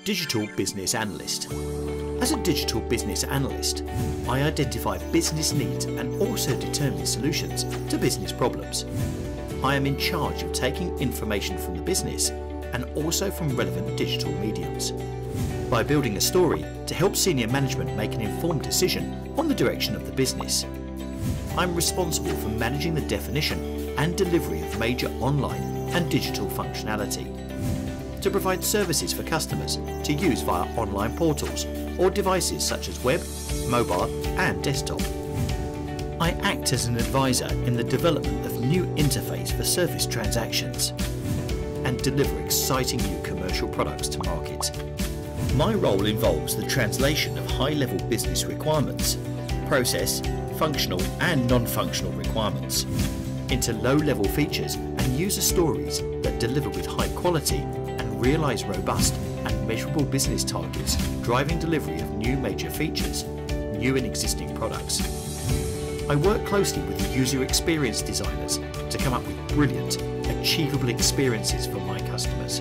Digital Business Analyst. As a digital business analyst, I identify business needs and also determine solutions to business problems. I am in charge of taking information from the business and also from relevant digital mediums, by building a story to help senior management make an informed decision on the direction of the business. I'm responsible for managing the definition and delivery of major online and digital functionality, to provide services for customers to use via online portals or devices such as web, mobile and desktop. I act as an advisor in the development of new interface for service transactions and deliver exciting new commercial products to market. My role involves the translation of high-level business requirements, process, functional and non-functional requirements, into low-level features and user stories that deliver with high quality and realise robust and measurable business targets, driving delivery of new major features, new and existing products. I work closely with user experience designers to come up with brilliant, achievable experiences for my customers.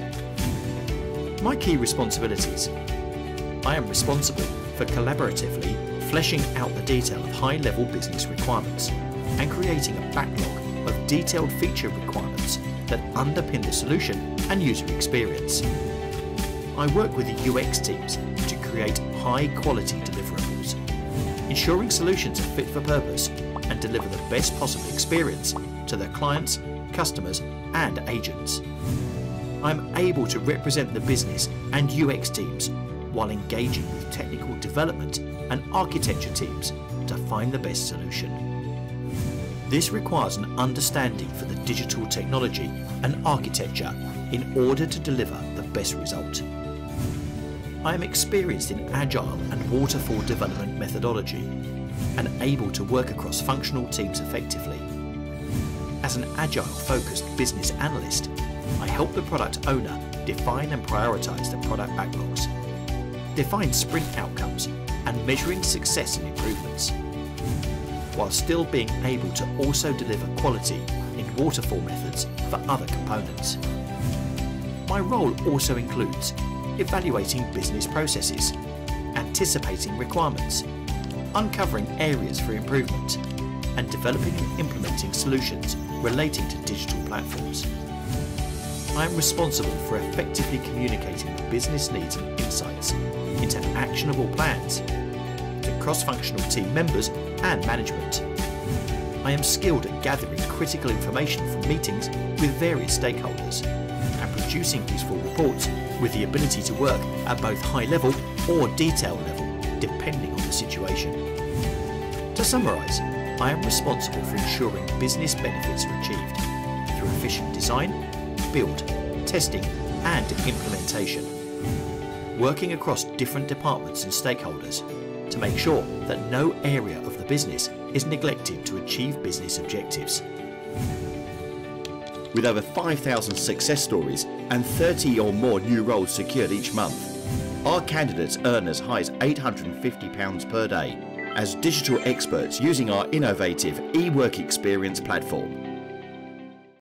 My key responsibilities. I am responsible for collaboratively fleshing out the detail of high-level business requirements and creating a backlog of detailed feature requirements that underpin the solution and user experience. I work with the UX teams to create high-quality deliverables, ensuring solutions are fit for purpose and deliver the best possible experience to their clients, customers and agents. I'm able to represent the business and UX teams while engaging with technical development and architecture teams to find the best solution. This requires an understanding for the digital technology and architecture in order to deliver the best result. I am experienced in agile and waterfall development methodology and able to work across functional teams effectively. As an agile-focused business analyst, I help the product owner define and prioritise the product backlogs, define sprint outcomes and measuring success and improvements, while still being able to also deliver quality in waterfall methods for other components. My role also includes evaluating business processes, anticipating requirements, uncovering areas for improvement, and developing and implementing solutions relating to digital platforms. I am responsible for effectively communicating the business needs and insights into actionable plans to cross-functional team members and management. I am skilled at gathering critical information from meetings with various stakeholders and producing useful reports with the ability to work at both high level or detail level depending on the situation. To summarise, I am responsible for ensuring business benefits are achieved through efficient design, build, testing and implementation, working across different departments and stakeholders to make sure that no area of the business is neglected to achieve business objectives. With over 5,000 success stories and 30 or more new roles secured each month, our candidates earn as high as £850 per day as digital experts using our innovative eWork Experience platform.